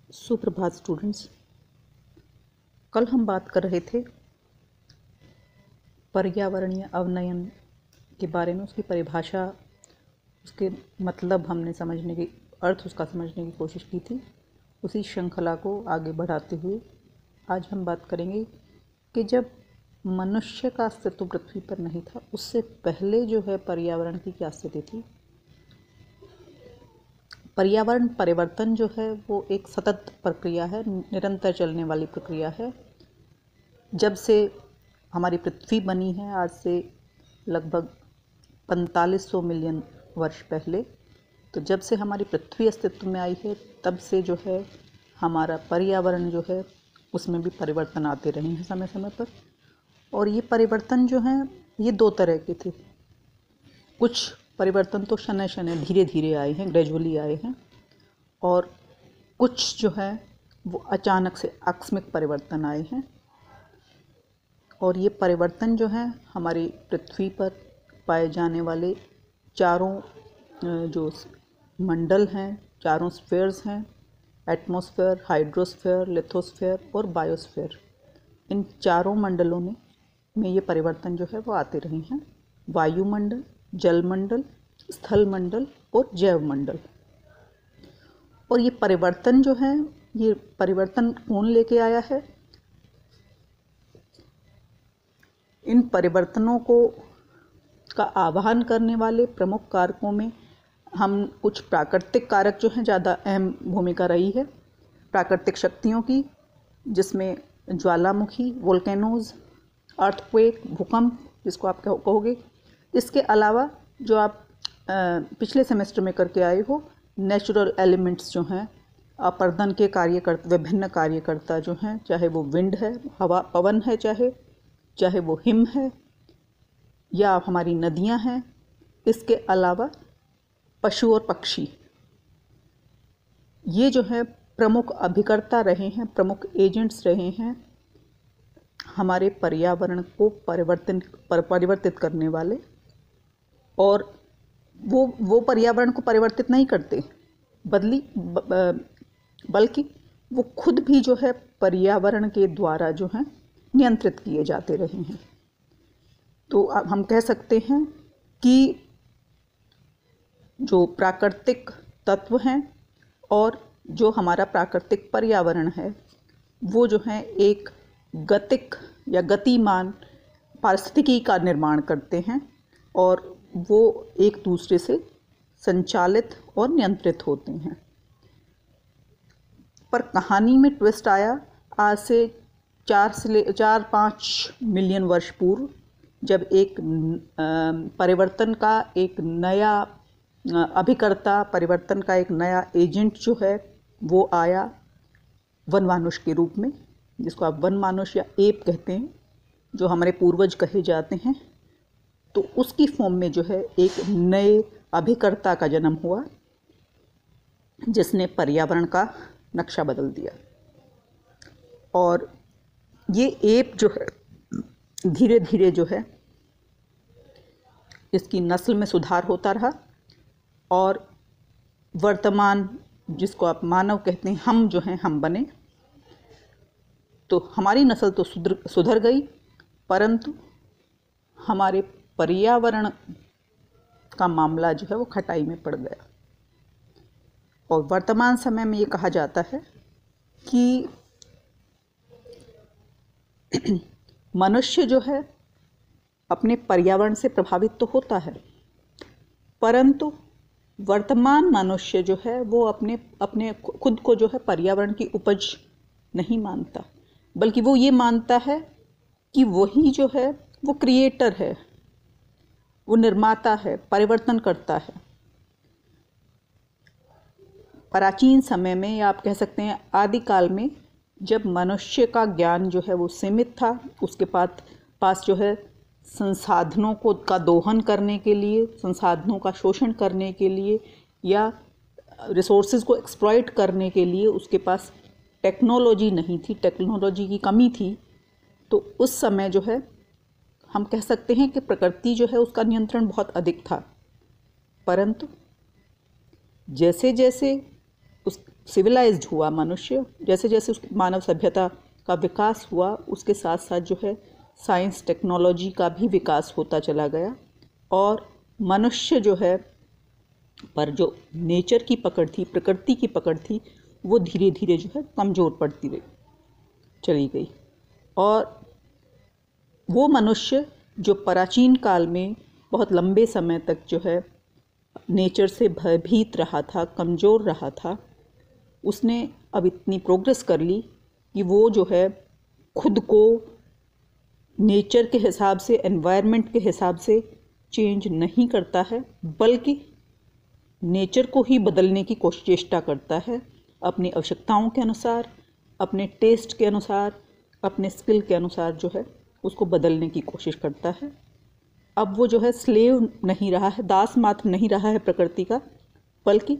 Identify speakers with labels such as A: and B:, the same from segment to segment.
A: सुप्रभात स्टूडेंट्स। कल हम बात कर रहे थे पर्यावरणीय अवनयन के बारे में, उसकी परिभाषा, उसके मतलब हमने समझने की, अर्थ उसका समझने की कोशिश की थी। उसी श्रृंखला को आगे बढ़ाते हुए आज हम बात करेंगे कि जब मनुष्य का अस्तित्व पृथ्वी पर नहीं था, उससे पहले जो है पर्यावरण की क्या स्थिति थी। पर्यावरण परिवर्तन जो है वो एक सतत प्रक्रिया है, निरंतर चलने वाली प्रक्रिया है। जब से हमारी पृथ्वी बनी है, आज से लगभग 4500 मिलियन वर्ष पहले, तो जब से हमारी पृथ्वी अस्तित्व में आई है, तब से जो है हमारा पर्यावरण जो है उसमें भी परिवर्तन आते रहे हैं समय समय पर। और ये परिवर्तन जो हैं ये दो तरह के थे। कुछ परिवर्तन तो शनय शनय धीरे धीरे आए हैं, ग्रेजुअली आए हैं, और कुछ जो है वो अचानक से आकस्मिक परिवर्तन आए हैं। और ये परिवर्तन जो है हमारी पृथ्वी पर पाए जाने वाले चारों जो मंडल हैं, चारों स्फीयर्स हैं, एटमॉस्फेयर, हाइड्रोस्फीयर, लिथोस्फीयर और बायोस्फीयर, इन चारों मंडलों में ये परिवर्तन जो है वो आते रहे हैं। वायुमंडल, जलमंडल, स्थल मंडल और जैव मंडल। और ये परिवर्तन जो है, ये परिवर्तन कौन लेके आया है? इन परिवर्तनों का आवाहन करने वाले प्रमुख कारकों में हम कुछ प्राकृतिक कारक जो हैं ज़्यादा अहम भूमिका रही है। प्राकृतिक शक्तियों की, जिसमें ज्वालामुखी, वोल्केनोज, अर्थक्वेक, भूकंप जिसको आप कहोगे। इसके अलावा जो आप पिछले सेमेस्टर में करके आए हो, नेचुरल एलिमेंट्स जो हैं, अपर्दन के कार्यकर्ता, विभिन्न कार्यकर्ता जो हैं, चाहे वो विंड है, हवा पवन है, चाहे वो हिम है या हमारी नदियां हैं। इसके अलावा पशु और पक्षी, ये जो है प्रमुख अभिकर्ता रहे हैं, प्रमुख एजेंट्स रहे हैं हमारे पर्यावरण को परिवर्तित करने वाले। और वो पर्यावरण को परिवर्तित नहीं करते, बल्कि वो खुद भी जो है पर्यावरण के द्वारा जो है नियंत्रित किए जाते रहे हैं। तो अब हम कह सकते हैं कि जो प्राकृतिक तत्व हैं और जो हमारा प्राकृतिक पर्यावरण है, वो जो है एक गतिक या गतिमान पारिस्थितिकी का निर्माण करते हैं और वो एक दूसरे से संचालित और नियंत्रित होते हैं। पर कहानी में ट्विस्ट आया आज से 4-5 मिलियन वर्ष पूर्व, जब एक परिवर्तन का एक नया अभिकर्ता, परिवर्तन का एक नया एजेंट जो है वो आया वनमानुष के रूप में, जिसको आप वनमानुष या एप कहते हैं, जो हमारे पूर्वज कहे जाते हैं। तो उसकी फॉर्म में जो है एक नए अभिकर्ता का जन्म हुआ, जिसने पर्यावरण का नक्शा बदल दिया। और ये एप जो है धीरे धीरे जो है इसकी नस्ल में सुधार होता रहा, और वर्तमान जिसको आप मानव कहते हैं, हम जो हैं हम बने। तो हमारी नस्ल तो सुधर गई, परंतु हमारे पर्यावरण का मामला जो है वो खटाई में पड़ गया। और वर्तमान समय में ये कहा जाता है कि मनुष्य जो है अपने पर्यावरण से प्रभावित तो होता है, परंतु वर्तमान मनुष्य जो है वो अपने खुद को जो है पर्यावरण की उपज नहीं मानता, बल्कि वो ये मानता है कि वही जो है वो क्रिएटर है, वो निर्माता है, परिवर्तन करता है। प्राचीन समय में, या आप कह सकते हैं आदिकाल में, जब मनुष्य का ज्ञान जो है वो सीमित था, उसके पास जो है संसाधनों का दोहन करने के लिए, संसाधनों का शोषण करने के लिए या रिसोर्सेज को एक्सप्लॉइट करने के लिए उसके पास टेक्नोलॉजी नहीं थी, टेक्नोलॉजी की कमी थी। तो उस समय जो है हम कह सकते हैं कि प्रकृति जो है उसका नियंत्रण बहुत अधिक था। परंतु जैसे जैसे सिविलाइज्ड हुआ मनुष्य, जैसे जैसे उस मानव सभ्यता का विकास हुआ, उसके साथ साथ जो है साइंस टेक्नोलॉजी का भी विकास होता चला गया, और मनुष्य जो है पर जो नेचर की पकड़ थी, प्रकृति की पकड़ थी, वो धीरे धीरे जो है कमज़ोर पड़ती गई, चली गई। और वो मनुष्य जो प्राचीन काल में बहुत लंबे समय तक जो है नेचर से भयभीत रहा था, कमज़ोर रहा था, उसने अब इतनी प्रोग्रेस कर ली कि वो जो है खुद को नेचर के हिसाब से, एनवायरनमेंट के हिसाब से चेंज नहीं करता है, बल्कि नेचर को ही बदलने की चेष्टा करता है, अपनी आवश्यकताओं के अनुसार, अपने टेस्ट के अनुसार, अपने स्किल के अनुसार जो है उसको बदलने की कोशिश करता है। अब वो जो है स्लेव नहीं रहा है, दास मात्र नहीं रहा है प्रकृति का, बल्कि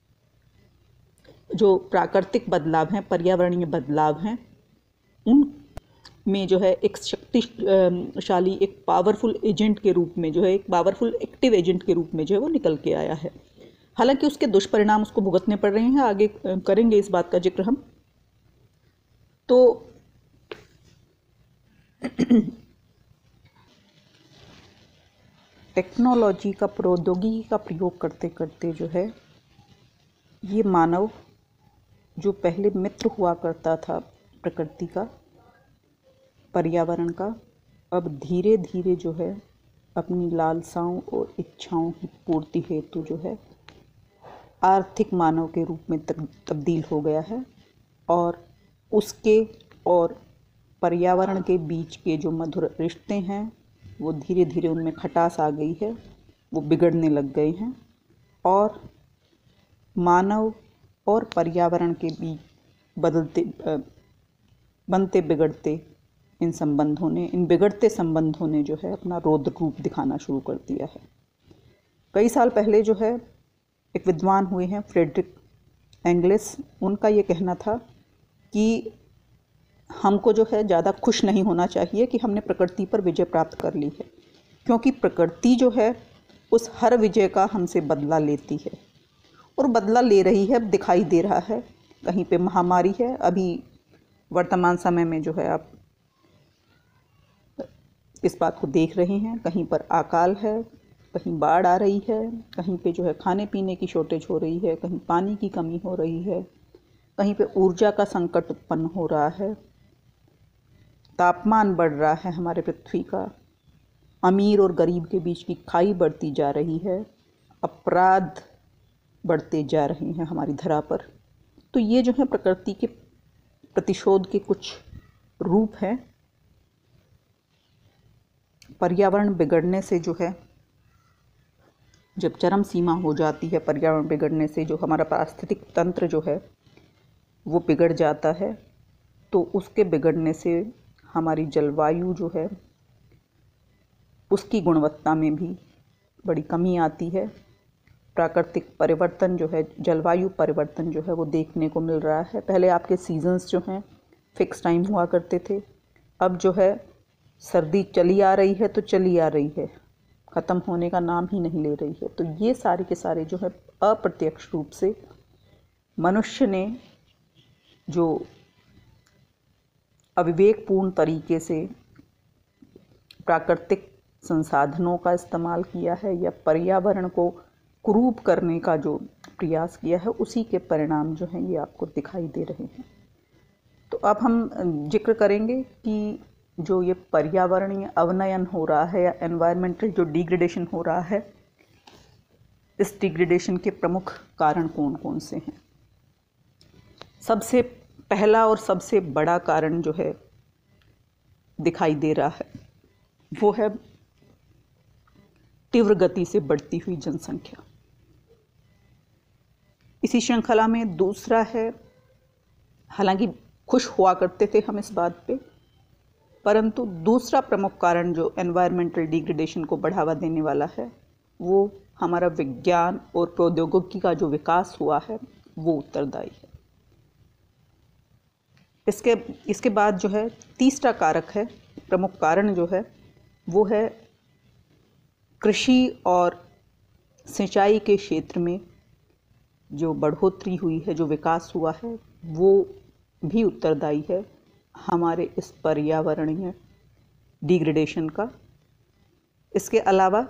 A: जो प्राकृतिक बदलाव हैं, पर्यावरणीय बदलाव हैं, उन में जो है एक शक्तिशाली, एक पावरफुल एजेंट के रूप में जो है, एक पावरफुल एक्टिव एजेंट के रूप में जो है वो निकल के आया है। हालांकि उसके दुष्परिणाम उसको भुगतने पड़ रहे हैं, आगे करेंगे इस बात का जिक्र हम। तो टेक्नोलॉजी का, प्रौद्योगिकी का प्रयोग करते करते जो है ये मानव जो पहले मित्र हुआ करता था प्रकृति का, पर्यावरण का, अब धीरे धीरे जो है अपनी लालसाओं और इच्छाओं की पूर्ति हेतु जो है आर्थिक मानव के रूप में तब्दील हो गया है। और उसके और पर्यावरण के बीच के जो मधुर रिश्ते हैं वो धीरे धीरे उनमें खटास आ गई है, वो बिगड़ने लग गए हैं। और मानव और पर्यावरण के बीच बनते बिगड़ते इन संबंधों ने, इन बिगड़ते संबंधों ने जो है अपना रौद्र रूप दिखाना शुरू कर दिया है। कई साल पहले जो है एक विद्वान हुए हैं फ्रेडरिक एंगलिस, उनका ये कहना था कि हमको जो है ज़्यादा खुश नहीं होना चाहिए कि हमने प्रकृति पर विजय प्राप्त कर ली है, क्योंकि प्रकृति जो है उस हर विजय का हमसे बदला लेती है, और बदला ले रही है, दिखाई दे रहा है। कहीं पे महामारी है, अभी वर्तमान समय में जो है आप इस बात को देख रहे हैं, कहीं पर अकाल है, कहीं बाढ़ आ रही है, कहीं पे जो है खाने पीने की शॉर्टेज हो रही है, कहीं पानी की कमी हो रही है, कहीं पे ऊर्जा का संकट उत्पन्न हो रहा है, तापमान बढ़ रहा है हमारे पृथ्वी का, अमीर और गरीब के बीच की खाई बढ़ती जा रही है, अपराध बढ़ते जा रहे हैं हमारी धरा पर। तो ये जो है प्रकृति के प्रतिशोध के कुछ रूप हैं। पर्यावरण बिगड़ने से जो है, जब चरम सीमा हो जाती है पर्यावरण बिगड़ने से, जो हमारा पारिस्थितिक तंत्र जो है वो बिगड़ जाता है, तो उसके बिगड़ने से हमारी जलवायु जो है उसकी गुणवत्ता में भी बड़ी कमी आती है। प्राकृतिक परिवर्तन जो है, जलवायु परिवर्तन जो है वो देखने को मिल रहा है। पहले आपके सीजन्स जो हैं फिक्स टाइम हुआ करते थे, अब जो है सर्दी चली आ रही है तो चली आ रही है, ख़त्म होने का नाम ही नहीं ले रही है। तो ये सारे के सारे जो है अप्रत्यक्ष रूप से मनुष्य ने जो अविवेकपूर्ण तरीके से प्राकृतिक संसाधनों का इस्तेमाल किया है, या पर्यावरण को कुरूप करने का जो प्रयास किया है, उसी के परिणाम जो हैं ये आपको दिखाई दे रहे हैं। तो अब हम जिक्र करेंगे कि जो ये पर्यावरणीय अवनयन हो रहा है, या एनवायरमेंटल जो डिग्रेडेशन हो रहा है, इस डिग्रेडेशन के प्रमुख कारण कौन कौन से हैं। सबसे पहला और सबसे बड़ा कारण जो है दिखाई दे रहा है वो है तीव्र गति से बढ़ती हुई जनसंख्या। इसी श्रृंखला में दूसरा है, हालांकि खुश हुआ करते थे हम इस बात पे, परंतु दूसरा प्रमुख कारण जो एनवायरमेंटल डिग्रेडेशन को बढ़ावा देने वाला है वो हमारा विज्ञान और प्रौद्योगिकी का जो विकास हुआ है वो उत्तरदायी है। इसके बाद जो है तीसरा कारक है, प्रमुख कारण जो है वो है कृषि और सिंचाई के क्षेत्र में जो बढ़ोतरी हुई है, जो विकास हुआ है, वो भी उत्तरदायी है हमारे इस पर्यावरणीय डिग्रेडेशन का। इसके अलावा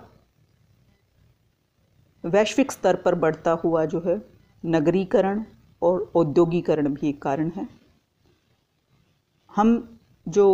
A: वैश्विक स्तर पर बढ़ता हुआ जो है नगरीकरण और औद्योगिकरण भी एक कारण है। हम जो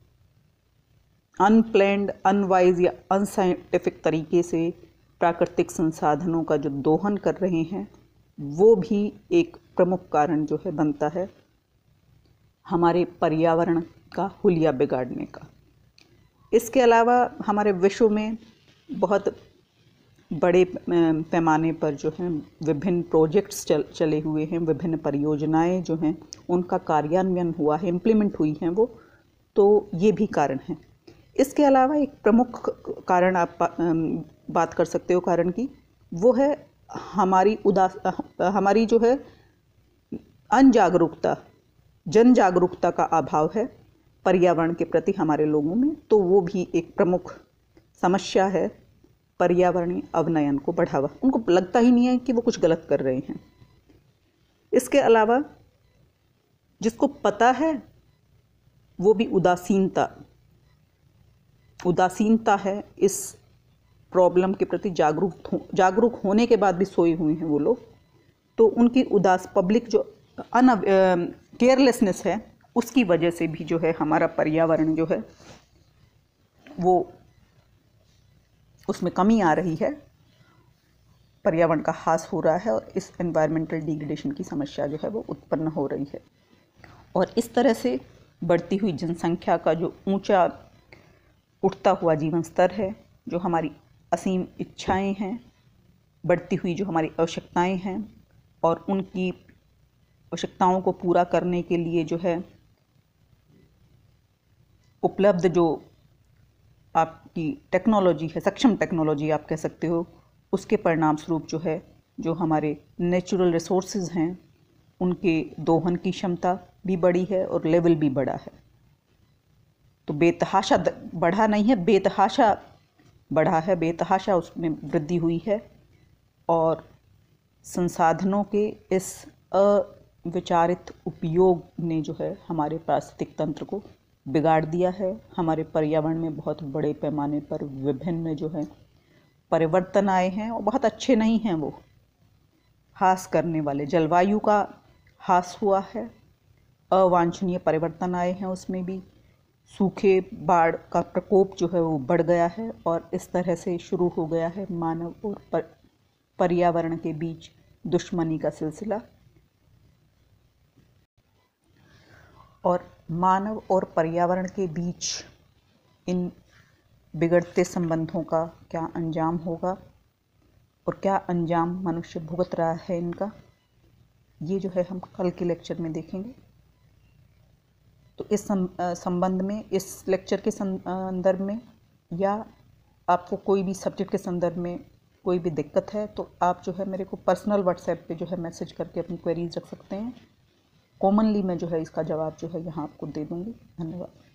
A: अनप्लैन्ड, अनवाइज या अनसाइंटिफिक तरीके से प्राकृतिक संसाधनों का जो दोहन कर रहे हैं, वो भी एक प्रमुख कारण जो है बनता है हमारे पर्यावरण का हुलिया बिगाड़ने का। इसके अलावा हमारे विश्व में बहुत बड़े पैमाने पर जो हैं विभिन्न प्रोजेक्ट्स चले हुए हैं, विभिन्न परियोजनाएं जो हैं उनका कार्यान्वयन हुआ है, इम्प्लीमेंट हुई हैं वो, तो ये भी कारण है। इसके अलावा एक प्रमुख कारण आप बात कर सकते हो कारण की, वो है हमारी जो है अनजागरूकता, जन जागरूकता का अभाव है पर्यावरण के प्रति हमारे लोगों में। तो वो भी एक प्रमुख समस्या है पर्यावरणीय अवनयन को बढ़ावा। उनको लगता ही नहीं है कि वो कुछ गलत कर रहे हैं। इसके अलावा जिसको पता है वो भी उदासीनता है इस प्रॉब्लम के प्रति। जागरूक होने के बाद भी सोए हुए हैं वो लोग। तो उनकी पब्लिक जो केयरलेसनेस है, उसकी वजह से भी जो है हमारा पर्यावरण जो है वो उसमें कमी आ रही है, पर्यावरण का ह्रास हो रहा है और इस एनवायरमेंटल डिग्रेडेशन की समस्या जो है वो उत्पन्न हो रही है। और इस तरह से बढ़ती हुई जनसंख्या का जो ऊंचा उठता हुआ जीवन स्तर है, जो हमारी असीम इच्छाएं हैं, बढ़ती हुई जो हमारी आवश्यकताएं हैं, और उनकी आवश्यकताओं को पूरा करने के लिए जो है उपलब्ध जो आपकी टेक्नोलॉजी है, सक्षम टेक्नोलॉजी आप कह सकते हो, उसके परिणाम स्वरूप जो है जो हमारे नेचुरल रिसोर्सेज हैं उनके दोहन की क्षमता भी बढ़ी है और लेवल भी बढ़ा है। तो बेतहाशा बढ़ा नहीं है, बेतहाशा बढ़ा है, बेतहाशा उसमें वृद्धि हुई है। और संसाधनों के इस अविचारित उपयोग ने जो है हमारे पारिस्थितिक तंत्र को बिगाड़ दिया है। हमारे पर्यावरण में बहुत बड़े पैमाने पर विभिन्न जो है परिवर्तन आए हैं और बहुत अच्छे नहीं हैं वो, ह्रास करने वाले। जलवायु का ह्रास हुआ है, अवांछनीय परिवर्तन आए हैं, उसमें भी सूखे, बाढ़ का प्रकोप जो है वो बढ़ गया है। और इस तरह से शुरू हो गया है मानव और पर्यावरण के बीच दुश्मनी का सिलसिला। और मानव और पर्यावरण के बीच इन बिगड़ते संबंधों का क्या अंजाम होगा और क्या अंजाम मनुष्य भुगत रहा है इनका, ये जो है हम कल के लेक्चर में देखेंगे। तो इस संबंध में, इस लेक्चर के संदर्भ में, या आपको कोई भी सब्जेक्ट के संदर्भ में कोई भी दिक्कत है तो आप जो है मेरे को पर्सनल व्हाट्सएप पे जो है मैसेज करके अपनी क्वेरीज रख सकते हैं। कॉमनली मैं जो है इसका जवाब जो है यहाँ आपको दे दूँगी। धन्यवाद।